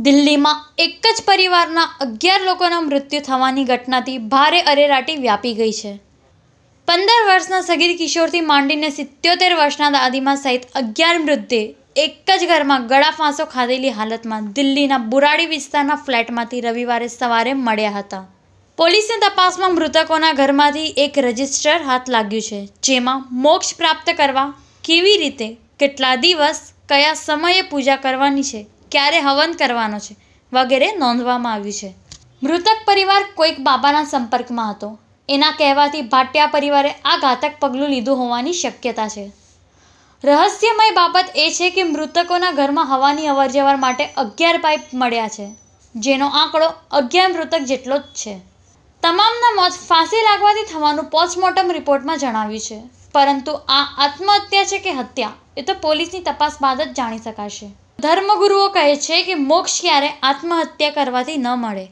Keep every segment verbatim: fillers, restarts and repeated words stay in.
દિલ્હીમાં એક જ પરિવારના અગિયાર લોકોના મૃત્યુ થવાની ઘટનાથી ભારે અરેરાટી વ્યાપી ગઈ છે. પંદર વર્ષના સગીર કિશોરથી માંડીને સિત્યોતેર વર્ષના દાદીમા સહિત અગિયાર મૃતદેહ એક જ ઘરમાં ગળા ફાંસો ખાધેલી હાલતમાં દિલ્હીના બુરાડી વિસ્તારના ફ્લેટમાંથી રવિવારે સવારે મળ્યા હતા. પોલીસની તપાસમાં મૃતકોના ઘરમાંથી એક રજિસ્ટર હાથ લાગ્યું છે, જેમાં મોક્ષ પ્રાપ્ત કરવા કેવી રીતે, કેટલા દિવસ, કયા સમયે પૂજા કરવાની છે, ક્યારે હવન કરવાનો છે વગેરે નોંધવામાં આવ્યું છે. મૃતક પરિવાર કોઈક બાબાના સંપર્કમાં હતો. એના કહેવાથી ભાટિયા પરિવારે આ ઘાતક પગલું લીધું હોવાની શક્યતા છે. રહસ્યમય બાબત એ છે કે મૃતકોના ઘરમાં હવાની અવરજવર માટે અગિયાર પાઇપ મળ્યા છે, જેનો આંકડો અગિયાર મૃતક જેટલો જ છે. તમામના મોત ફાંસી લાગવાથી થવાનું પોસ્ટમોર્ટમ રિપોર્ટમાં જણાવ્યું છે, પરંતુ આ આત્મહત્યા છે કે હત્યા એ તો પોલીસની તપાસ બાદ જ જાણી શકાશે. ધર્મગુરુઓ કહે છે કે મોક્ષ ક્યારે આત્મહત્યા કરવાથી ન મળે.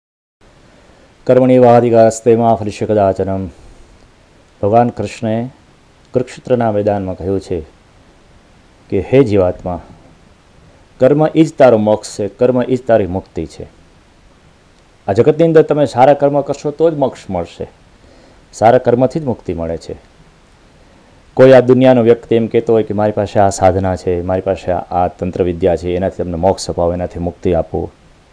કર્મણી વાધિકાસ્તે માં ફલિષ્ય કદાચનમ. ભગવાન કૃષ્ણએ કુરુક્ષેત્રના મેદાનમાં કહ્યું છે કે હે જીવાત્મા, કર્મ એ જ તારો મોક્ષ છે, કર્મ એ જ તારી મુક્તિ છે. આ જગતની અંદર તમે સારા કર્મ કરશો તો જ મોક્ષ મળશે. સારા કર્મથી જ મુક્તિ મળે છે. કોઈ આ દુનિયાનો વ્યક્તિ એમ કહેતો હોય કે મારી પાસે આ સાધના છે, મારી પાસે આ તંત્ર વિદ્યા છે, એનાથી તમને મોક્ષ અપાવો, એનાથી મુક્તિ આપો.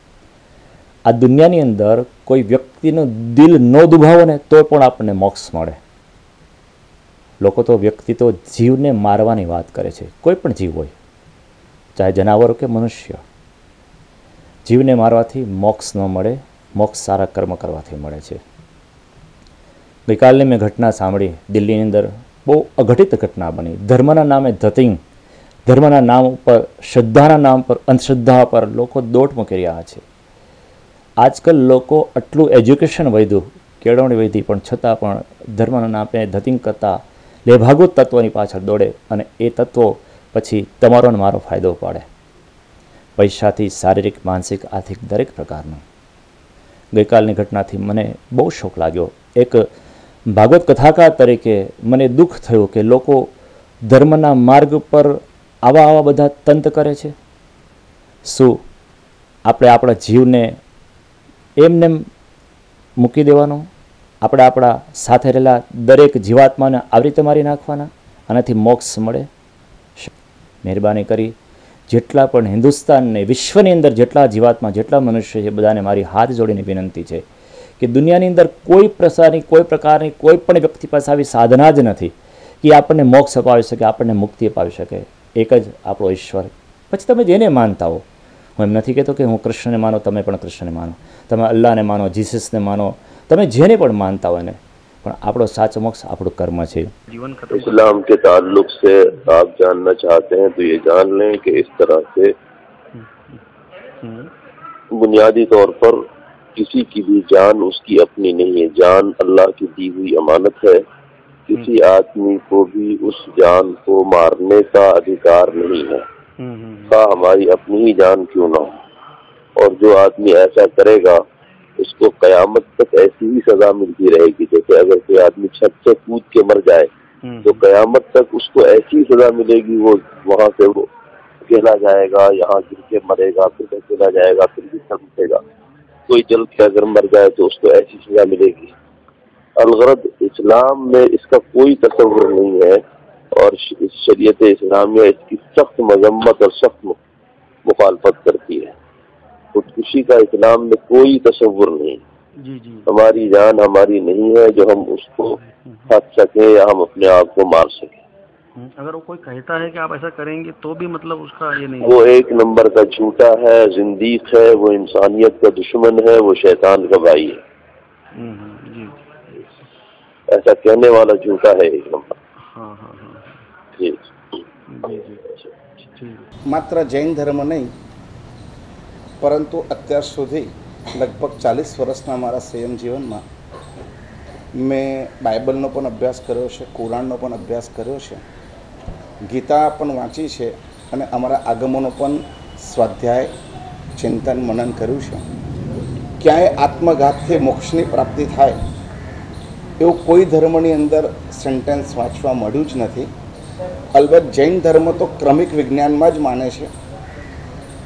આ દુનિયાની અંદર કોઈ વ્યક્તિનું દિલ ન દુભાવો ને તો પણ આપણને મોક્ષ મળે. લોકો તો વ્યક્તિ તો જીવને મારવાની વાત કરે છે. કોઈ પણ જીવ હોય, ચાહે જનાવરો કે મનુષ્ય, જીવને મારવાથી મોક્ષ ન મળે. મોક્ષ સારા કર્મ કરવાથી મળે છે. ગઈકાલની મેં ઘટના સાંભળી. દિલ્હીની અંદર બહુ અઘટિત ઘટના બની. ધર્મના નામે ધતિંગ, ધર્મના નામ ઉપર, શ્રદ્ધાના નામ પર, અંધશ્રદ્ધા પર લોકો દોટ મૂકી રહ્યા છે. આજકાલ લોકો આટલું એજ્યુકેશન વધ્યું, કેળવણી વધી, પણ છતાં પણ ધર્મના નામે ધતિંગ કરતા લેભાગુ તત્વોની પાછળ દોડે અને એ તત્વો પછી તમારો ને મારો ફાયદો પાડે. પૈસાથી શારીરિક, માનસિક, આર્થિક દરેક પ્રકારનું. ગઈકાલની ઘટનાથી મને બહુ શોક લાગ્યો. એક ભાગવત કથાકાર તરીકે મને દુઃખ થયું કે લોકો ધર્મના માર્ગ પર આવા આવા બધા તંત કરે છે. શું આપણે આપણા જીવને એમને મૂકી દેવાનો? આપણે આપણા સાથે રહેલા દરેક જીવાત્માને આવી રીતે મારી નાખવાના? આનાથી મોક્ષ મળે? મહેરબાની કરી જેટલા પણ હિન્દુસ્તાનને, વિશ્વની અંદર જેટલા જીવાત્મા, જેટલા મનુષ્ય છે, બધાને મારી હાથ જોડીને વિનંતી છે કે દુનિયાની અંદર કોઈ પ્રકારની કોઈ પ્રકારની કોઈ પણ વ્યક્તિ પાસે આવી સાધના જ નથી કે આપણને મોક્ષ અપાવી શકે, આપણને મુક્તિ અપાવી શકે. એક જ આપણો ઈશ્વર. પછી તમે જેને માનતા હો, હું એમ નથી કહેતો કે હું કૃષ્ણને માનો, તમે પણ કૃષ્ણને માનો, તમે અલ્લાહને માનો, જીસસને માનો, તમે જેને પણ માનતા હોય ને, પણ આપણો સાચો મોક્ષ આપણું કર્મ છે. इस्लाम के ताल्लुक से आप जानना चाहते हैं तो ये जान लें कि इस तरह से बुनियादी तौर पर किसी की भी जान उसकी अपनी नहीं है. जान अल्लाह की दी हुई अमानत है. किसी आदमी को भी उस जान को मारने का अधिकार नहीं है, खा हमारी अपनी ही जान क्यों ना हो. और जो आदमी ऐसा करेगा उसको कयामत तक ऐसी ही सजा मिलती रहेगी. जैसे अगर कोई आदमी छत से कूद के मर जाए तो कयामत तक उसको ऐसी सजा मिलेगी. वो वहां से वो अकेला जाएगा, यहाँ गिर के मरेगा, फिर अकेला जाएगा, फिर गिर उठेगा. कोई जल के अगर मर जाए तो उसको ऐसी सजा मिलेगी. अलगरद इस्लाम में इसका कोई तस्वुर नहीं है और शरीयत इस्लामिया इसकी सख्त मजम्मत और सख्त मुखालफत करती है. खुदकुशी का इस्लाम में कोई तस्वुर नहीं. जी जी. हमारी जान हमारी नहीं है जो हम उसको हक सके या हम अपने आप को मार सके. अगर वो कोई कहता है कि आप ऐसा करेंगे तो भी मतलब उसका ये नहीं, वो एक नंबर का झूठा है, जिंदीक है, वो इंसानियत का दुश्मन है, वो शैतान का भाई है. जी. ऐसा कहने वाला झूठा है एक नंबर. हाँ हाँ हाँ. जी जी जी. માત્ર જૈન ધર્મ નહીં, પરંતુ અત્યાર સુધી લગભગ ચાલીસ વર્ષના મારા સંયમ જીવનમાં મેં બાઇબલનો પણ અભ્યાસ કર્યો છે, કુરાનનો પણ અભ્યાસ કર્યો છે, ગીતા પણ વાંચી છે અને અમારા આગમોનો પણ સ્વાધ્યાય, ચિંતન, મનન કર્યું છે. ક્યાંય આત્મઘાતથી મોક્ષની પ્રાપ્તિ થાય એવું કોઈ ધર્મની અંદર સેન્ટેન્સ વાંચવા મળ્યું જ નથી. અલબત્ત જૈન ધર્મ તો ક્રમિક વિજ્ઞાનમાં જ માને છે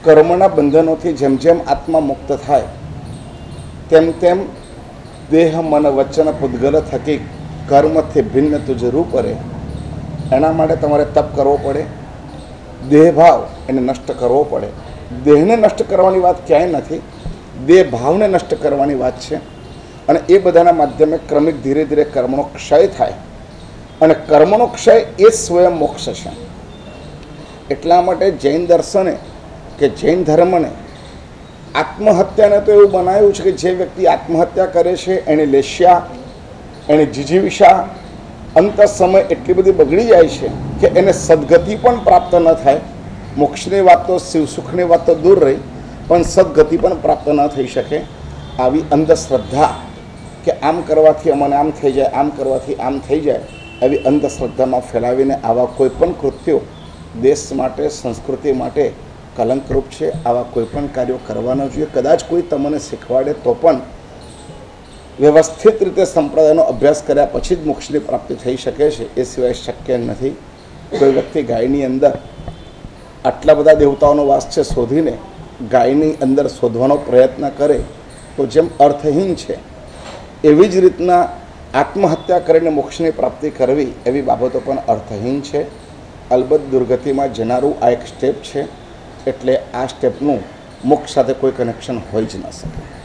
કર્મના બંધનોથી જેમ જેમ આત્મા મુક્ત થાય તેમ તેમ દેહ મન વચન પૂતગલ થકી કર્મથી ભિન્ન તુજ રૂપ રહે. એના માટે તમારે તપ કરવો પડે, દેહભાવ એને નષ્ટ કરવો પડે. દેહને નષ્ટ કરવાની વાત ક્યાંય નથી, દેહ ભાવને નષ્ટ કરવાની વાત છે. અને એ બધાના માધ્યમે ક્રમિક ધીરે ધીરે કર્મનો ક્ષય થાય અને કર્મનો ક્ષય એ સ્વયં મોક્ષ છે. એટલા માટે જૈન દર્શને કે જૈન ધર્મને આત્મહત્યાને તો એવું બનાવ્યું છે કે જે વ્યક્તિ આત્મહત્યા કરે છે એની લેશ્યા, એની જીજીવિષા અંત સમય એટલી બધી બગડી જાય છે કે એને સદગતિ પણ પ્રાપ્ત ન થાય. મોક્ષની વાત તો શિવ સુખની વાત તો દૂર રહી, પણ સદગતિ પણ પ્રાપ્ત ન થઈ શકે. આવી અંધશ્રદ્ધા કે આમ કરવાથી અમને આમ થઈ જાય, આમ કરવાથી આમ થઈ જાય, આવી અંધશ્રદ્ધામાં ફેલાવીને આવા કોઈ પણ કૃત્યો દેશ માટે, સંસ્કૃતિ માટે કલંકરૂપ છે. આવા કોઈ પણ કાર્યો કરવા ન જોઈએ. કદાચ કોઈ તમને શીખવાડે તો પણ વ્યવસ્થિત રીતે સંપ્રદાયનો અભ્યાસ કર્યા પછી જ મોક્ષની પ્રાપ્તિ થઈ શકે છે, એ સિવાય શક્ય નથી. કોઈ વ્યક્તિ ગાયની અંદર આટલા બધા દેવતાઓનો વાસ છે શોધીને ગાયની અંદર શોધવાનો પ્રયત્ન કરે તો જેમ અર્થહીન છે, એવી જ રીતના આત્મહત્યા કરીને મોક્ષની પ્રાપ્તિ કરવી એવી બાબતો પણ અર્થહીન છે. અલબત્ત દુર્ગતિમાં જનારું આ એક સ્ટેપ છે, એટલે આ સ્ટેપનું મોક્ષ સાથે કોઈ કનેક્શન હોઈ જ ન શકે.